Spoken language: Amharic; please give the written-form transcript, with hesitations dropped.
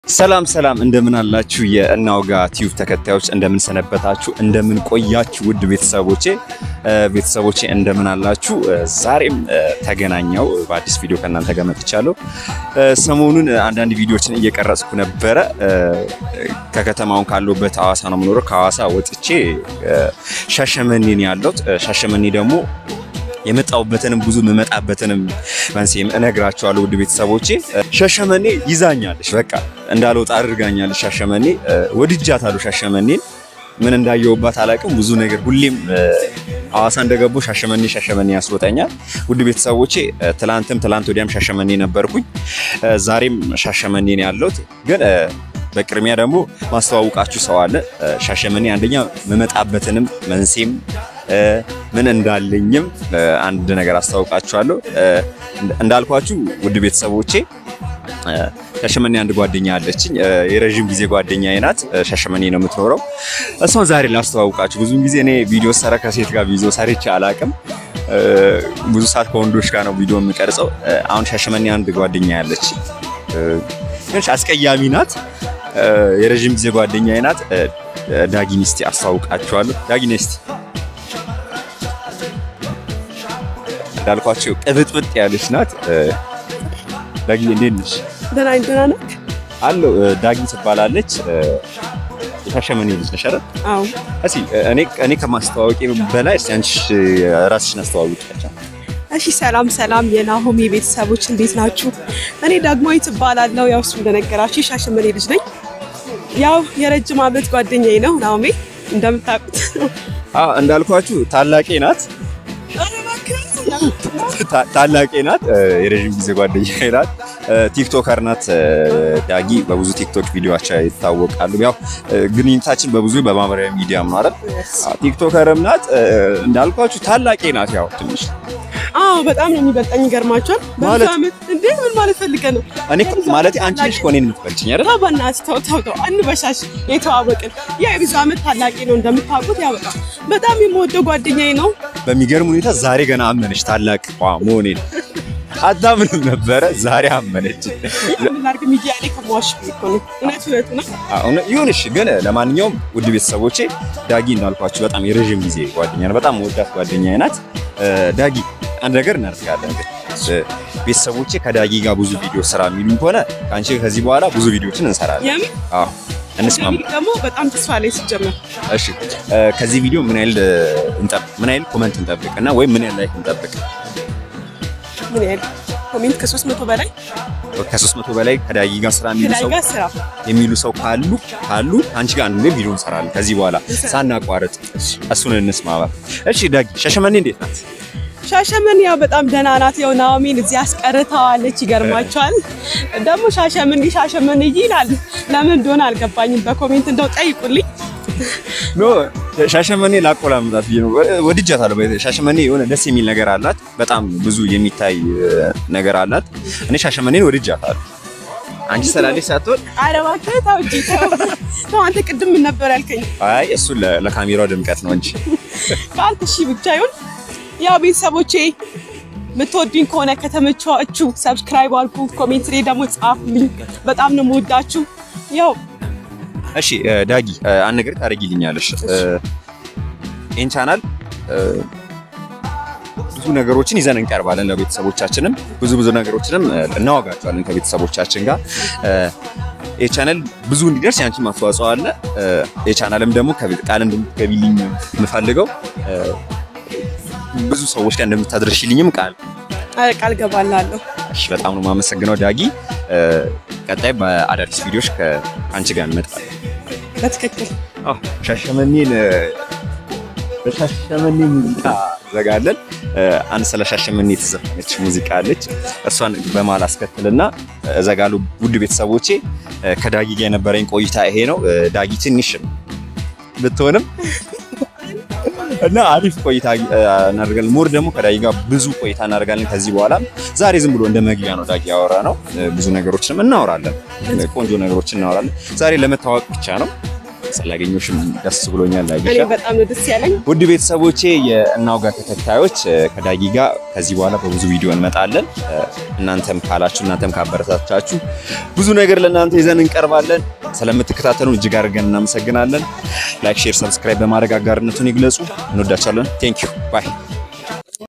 ሰላም እንደምን አላችሁ የእናውጋ ቲዩብ ተከታዮች እንደምን ሰነበታችሁ እንደምን ቆያችሁ ውድ ቤተሰቦቼ እንደምን አላችሁ ዛሬም ተገናኛው በአዲስ ቪዲዮ ከናንተ ጋር መጥቻለሁ ሰሞኑን አንዳንድ ቪዲዮዎችን እየቀረጽኩ ነበር ከከተማውን ካለውበት ሐዋሳ ነው የምኖረው ከሐዋሳ ወጥቼ ሻሸመኔን ያለሁት ሻሸመኔ ደግሞ የመጣውበተንም ብዙ መመጣበተንም ማንሲም እነግራችኋለሁ ውድ ቤተሰቦቼ ሻሸመኔ ይዛኛለሽ በቃ እንዳልወጣ አድርጋኛለሽ ሻሸመኔ ወድጃታለሁ ሻሸመኔን ምን እንዳየውባት አላቅም ብዙ ነገር ሁሌም ሐዋሳ እንደገቡ ሻሸመኔ ያስወጣኛል ውድ ቤተሰቦቼ ትላንት ወዲያም ሻሸመኔ ነበርኩኝ ዛሬም ሻሸመኔ ነው ያለሁት ግን በቅርሚያ ደግሞ ማስተዋወቃችሁ ሰው አለ ሻሸመኔ አንደኛ መመጣበተንም መንሲም ምን እንዳለኝም አንድ ነገር አስተዋውቃችኋለሁ እንዳልኳችሁ ውድ ቤተሰቦቼ ሻሸመኔ አንድ ጓደኛ አለችኝ የረጅም ጊዜ ጓደኛዬ ናት ሻሸመኔ ነው የምትኖረው እሷን ዛሬ ላስተዋውቃችሁ ብዙ ጊዜ እኔ ቪዲዮ ሰራ ከሴት ጋር ቪዲዮ ሰርቼ አላቅም ብዙ ሰዓት ከወንዶች ጋር ነው ቪዲዮ የምቀርጸው አሁን ሻሸመኔ አንድ ጓደኛ ያለች ግን አስቀያሚ ናት የረጅም ጊዜ ጓደኛዬ ናት ዳጊኒስቲ አስተዋውቃችኋለሁ ዳጊኒስቲ እንዳልኳችሁ ቅብጥብጥ ያለች ናት ዳጊ እንዴት ነሽ ደህና ነህ አሎ ዳጊ ትባላለች የሻሸመኔ ልጅ ነሽ አይደል አዎ እኔ ከማስተዋወቄ በላይ አንቺ ራስሽን አስተዋውቂያለሽ እሺ ሰላም የናሆሚ ቤተሰቦች እንዴት ናችሁ እኔ ዳግማዊት እባላለሁ ያው እሱ እንደነገራችሁ ሻሸመኔ ልጅ ነኝ ያው የረጅም ዓመት ጓደኛዬ ነው ናሆሚ እንደምታውቁት እንዳልኳችሁ ታላቄ ናት ታላቄ ናት የረጅም ጊዜ ጓደኛዬ ናት ቲክቶከር ናት ዳጊ በብዙ ቲክቶክ ቪዲዮዎች ይታወቃሉ ያው ግንኙነታችን በብዙ በማህበራዊ ሚዲያ ነው አይደል ቲክቶከርም ናት እንዳልኳችሁ ታላቄ ናት ያው ትንሽ በጣም ነው የሚበልጠኝ ይገርማችኋል በዛ አመት እንዴ ምን ማለት ፈልገህ ነው እኔ ማለት አንቺ ልጅ ኮኔን የምትበልጭኝ አይደል ታባናስ ተው አንበሻሽ የተዋወቅን ያ ብዙ አመት ታላቄ ነው እንደምታውቁት ያበቃ በጣም የምወደው ጓደኛዬ ነው በሚገርም ሁኔታ ዛሬ ገና አመነች ታላቅ መሆኔን አዳምንም ነበረ ዛሬ አመነች ለማርክ ሚዲያ ላይ ከሟሽ ነው ነው ይሁንሽ ግን ለማንኛውም ውድ ቤተሰቦቼ ዳጊ እንዳልኳችሁ በጣም የረጅም ጊዜ ጓደኛ ነው በጣም ወዳት ጓደኛዬ ናት ዳጊ አንድ ነገር እናደርጋለን ቤተሰቦቼ ከዳጊ ጋር ብዙ ቪዲዮ ስራ የሚሉን ከሆነ ካንቺ ከዚህ በኋላ ብዙ ቪዲዮችን እንሰራለን እንስማማ ደግሞ በጣም ተስፋ ላይ ሲጀመር እሺ ከዚህ ቪዲዮ ምን ያህል ኮሜንት እንጠብቅና ወይ ምን ያህል ላይክ እንጠብቅ ምን ያህል ኮሜንት ከ300 በላይ ከዳጊ ጋር ስራ የሚሉ ሰው ካሉ አንቺ ጋር አንድ ቪዲዮ እንሰራለን ከዚህ በኋላ ሳናቋርጥ እሱን እንስማማ እሺ ዳጊ ሻሸመኔ እንዴት ናት ሻሸመኔ ያው በጣም ደህና ናት ያው ናኦሚን እዚህ አስቀርታዋለች ይገርማችኋል ደግሞ ሻሸመኔ ይላል ለምን እንደሆነ አልገባኝም በኮሜንት እንደው ጠይቁልኝ ሻሸመኔ ላቆላምጣት ነው ወድጃታለሁ ሻሸመኔ የሆነ ደስ የሚል ነገር አላት በጣም ብዙ የሚታይ ነገር አላት እኔ ሻሸመኔን ወድጃታለሁ አንቺ ሰላለሽ ሳትወድ አረባከ ታውጂው አንተ ቅድም ምን ነበር ያልከኝ አይ እሱ ለካሜራው ድምቀት ነው እንጂ ካልኩሽ ብቻ ይሁን ያው ቤተሰቦቼ ምትወዱኝ ከሆነ ከተመቻችሁ ሰብስክራይብ አድርጉ ኮሜንት ላይ ደግሞ ጻፉልኝ በጣም ነው የምወዳችሁ ያው እሺ ዳጊ አንድ ነገር ታረጊልኛለሽ ኢን ቻናል ብዙ ነገሮችን ይዘን እንቀርባለን ለቤተሰቦቻችንም ብዙ ነገሮችንም እናወጋቸዋለን ከቤተሰቦቻችን ጋር የቻናል ብዙ እንዲደርስ ያንቺ ማስተዋጽኦ አለ የቻናልም ደግሞ ቃል እንደምትገቢልኝ የምፈልገው ብዙ ሰዎች ጋር እንደምታደርሽልኝም ቃል ገባላለሁ እሺ በጣም ነው የማመሰግነው ዳጊ ቀጣይ በአዳዲስ ቪዲዮዎች ከአንቺ ጋር እንመጣለን በትክክል ሻሸመኔን ሙዚቃ ዘጋለን አንድ ስለ ሻሸመኔ የተዘፈነች ሙዚቃ አለች እሷን በማል አስከትልና ዘጋሉ ውድ ቤተሰቦቼ ከዳጊ ጋር የነበረኝ ቆይታ ይሄ ነው ዳጊ ትንሽ ብትሆንም እና አሪፍ ቆይታ እናደርጋለን ሞር ደግሞ ከዳጊ ጋር ብዙ ቆይታ እናደርጋለን ከዚህ በኋላ ዛሬ ዝም ብሎ እንደ መግቢያ ነው ዳጊ ያወራ ነው ብዙ ነገሮችንም እናወራለን ቆንጆ ነገሮችን እናወራለን ዛሬ ለመታወቅ ብቻ ነው ስላገኘሁሽም ደስ ብሎኛል ዳጊሻ። እኔ በጣም ነው ደስ ያለኝ። ውድ ቤተሰቦቼ የእናውጋ ተከታዮች ከዳጊ ጋር ከዚህ በኋላ በብዙ ቪዲዮ እንመጣለን። እናንተም ካላችሁ እናንተም ካበረታታችሁ ብዙ ነገር ለእናንተ ይዘን እንቀርባለን። ስለምትከታተሉን እጅግ አድርገን እናመሰግናለን። ላይክ፣ ሼር፣ ሰብስክራይብ በማድረግ አጋርነቱን ይግለጹ። እንወዳችኋለን። ቴንክ ዩ ባይ